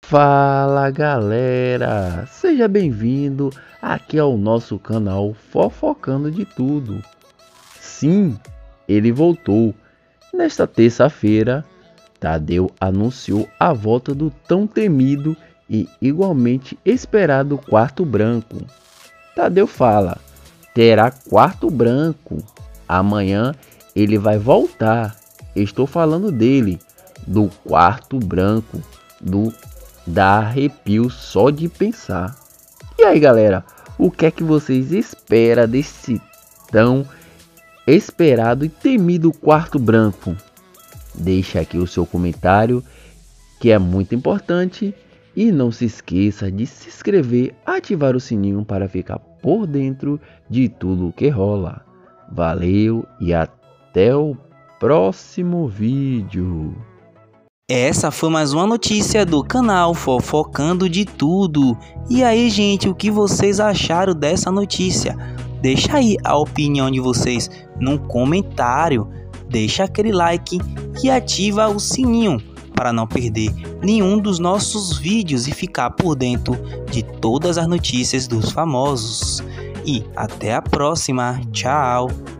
Fala galera, seja bem-vindo aqui ao nosso canal Fofocando de Tudo. Sim, ele voltou. Nesta terça-feira, Tadeu anunciou a volta do tão temido e igualmente esperado Quarto Branco. Tadeu fala, terá Quarto Branco. Amanhã ele vai voltar. Estou falando dele, do Quarto Branco, dá arrepio só de pensar. E aí galera, o que é que vocês esperam desse tão esperado e temido Quarto Branco? Deixa aqui o seu comentário, que é muito importante, e não se esqueça de se inscrever, ativar o sininho para ficar por dentro de tudo que rola. Valeu e até o próximo vídeo. Essa foi mais uma notícia do canal Fofocando de Tudo. E aí, gente, o que vocês acharam dessa notícia? Deixa aí a opinião de vocês no comentário. Deixa aquele like e ativa o sininho para não perder nenhum dos nossos vídeos e ficar por dentro de todas as notícias dos famosos. E até a próxima. Tchau!